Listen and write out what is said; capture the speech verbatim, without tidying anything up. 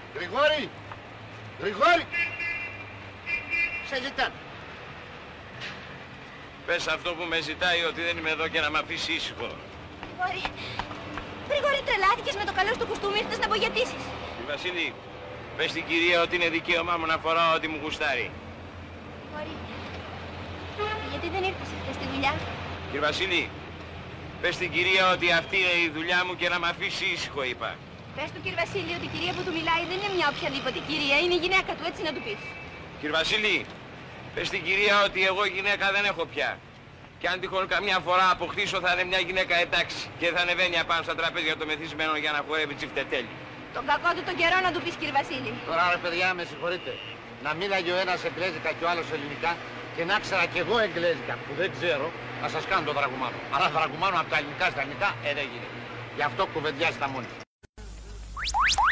Γρηγόρη! Γρηγόρη! Σε ζητάνε. Πες αυτό που με ζητάει ότι δεν είμαι εδώ και να μ' αφήσει ήσυχο. Γρηγόρη, Γρηγόρη, τρελάθηκες με το καλό στο κουστούμι, ήρθες να απογειατήσεις. Κύριε Βασίλη, πες στην κυρία ότι είναι δικαίωμά μου να φοράω ό,τι μου γουστάρει. Γρηγόρη, γιατί δεν ήρθες χθες στη δουλειά? Κύριε Βασίλη, πες στην κυρία ότι αυτή είναι η δουλειά μου και να μ' αφήσει ήσυχο, είπα. Πες του κύριε Βασίλη ότι η κυρία που του μιλάει δεν είναι μια οποιαδήποτε κυρία, είναι η γυναίκα του, έτσι να του πεις. Κύριε Βασίλη, πες στην κυρία ότι εγώ γυναίκα δεν έχω πια. Και αν τυχόν καμιά φορά αποκτήσω θα είναι μια γυναίκα εντάξει και θα ανεβαίνει απάνω στα τραπέζια το μεθυσμένο για να χορεύει τσιφτετέλη. Τον κακό του τον καιρό να του πεις, κύριε Βασίλη. Τώρα ρε παιδιά, με συγχωρείτε. Να μίλαγε ο ένας εγγλέζικα και ο άλλος ελληνικά και να ξέρα κι εγώ εγγλέζικα που δεν ξέρω, να σας κάνω το δραγουμάνο. Αλλά δραγουμάνο από τα ελληνικά στα ελληνικά, ε, δεν γίνεται. Γι' αυτό κουβεντιάζετε τα μόνοι.